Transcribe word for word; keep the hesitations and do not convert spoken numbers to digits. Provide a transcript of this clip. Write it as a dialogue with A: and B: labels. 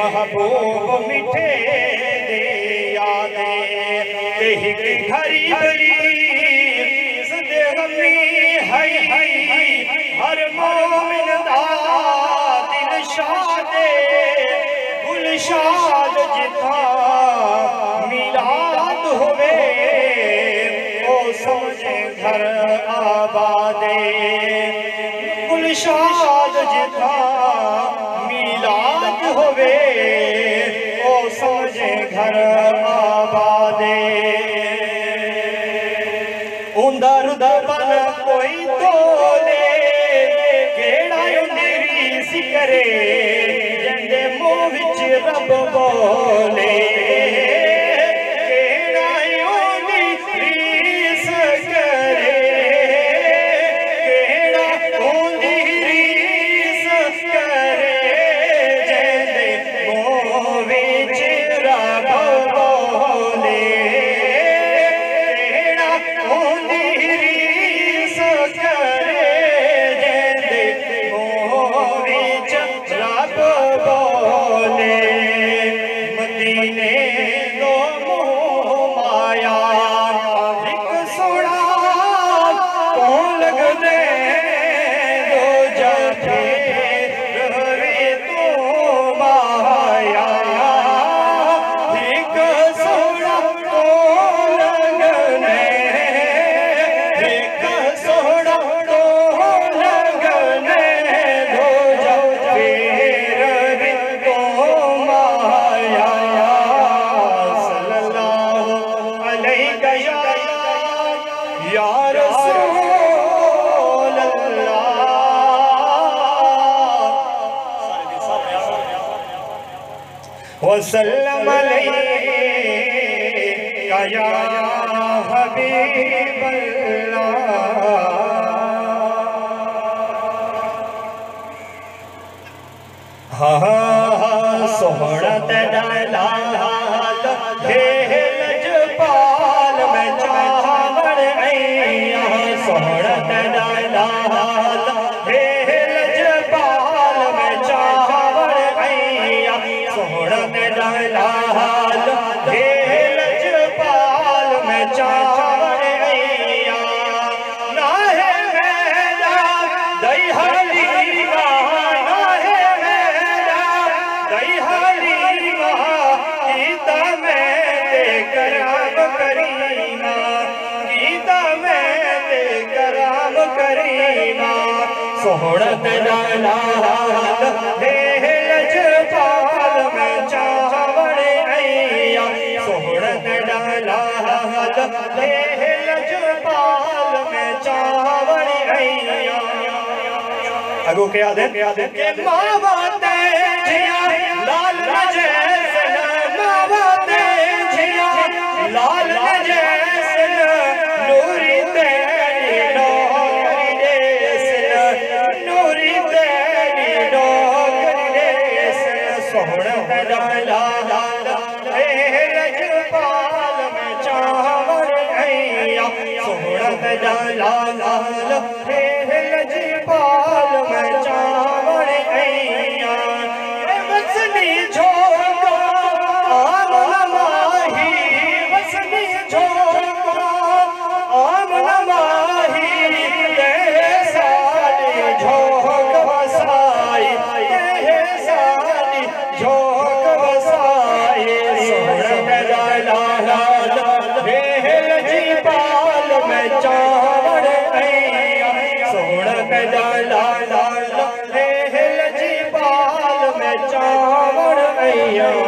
A: महबूब मिठे दे यादे यही की हरी भरी सदे गमी हाय हाय हर मोमिन दा दिल शादे गुलशाद जिथा मिलाद होवे ओ समझे घर आबादे गुलशाद जिथा मिलाद होवे ओ समझे घर आबादे उंदर दबन कोई तोले केड़ा उंदरी सिकरे जंदे मुंह विच रब बोले केड़ा उंदरी सिकरे केड़ा उंदरी सिकरे जंदे मुंह विच रब बोले केड़ा उंदरी सिकरे जंदे मुंह विच रब बोले मदीने दो मुँह माया एक सोना कौन लगदे दो जाते रवे तो माया एक सोना कौन लगने एक सोना कौन लगने दो जाते रवे तो माया सल्लल्लाहु अलैहि या रसूल अल्लाह वसल्लम अलैका या हबीब अल्लाह हाँ सोहना तेरा लाल हे लजपाल मैं चावड़ ऐया सोहना तेरा लाल हे लजपाल मैं चावड़ ऐया सोहना तेरा लाल हे लजपाल मैं चावड़ ऐया ना है मेरा दईहाली कराम करीमा गीता में ते कराम करीमा सोहना तेरा लाल हे लजपाल मैं चावड़ ऐया सोहना तेरा लाल हे लजपाल मैं चावड़ ऐया अगो क्या दे क्या दे के मावा ते जिया लाल जैसे मावा ते लाल जैसन नूरी तेरी नौकरी देसन नूरी तेरी नौकरी देसन सोहना तेरा लाल हे लजपाल मैं चावड़ ऐया सोहना तेरा लाल हे लजपाल मैं चावड़ ऐया वसनी झोंका आमना माही वसनी झोंका आमना माही ते साली झोंक वसाई ते साली झोंक वसाई सोहना तेरा लाल हे लजपाल मैं चावड़ ऐया सोहना तेरा लाल हे लजपाल मैं चावड़ ऐया